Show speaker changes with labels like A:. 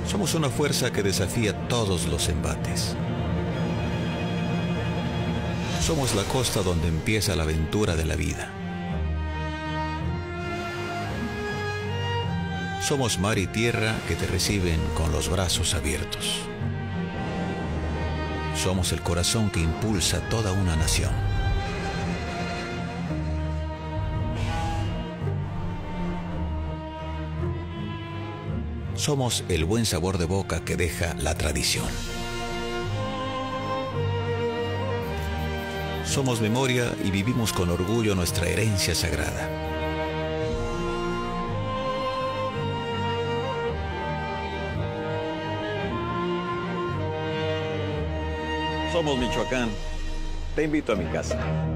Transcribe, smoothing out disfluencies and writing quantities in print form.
A: Somos una fuerza que desafía todos los embates. Somos la costa donde empieza la aventura de la vida. Somos mar y tierra que te reciben con los brazos abiertos. Somos el corazón que impulsa toda una nación. Somos el buen sabor de boca que deja la tradición. Somos memoria y vivimos con orgullo nuestra herencia sagrada.
B: Somos Michoacán. Te invito a mi casa.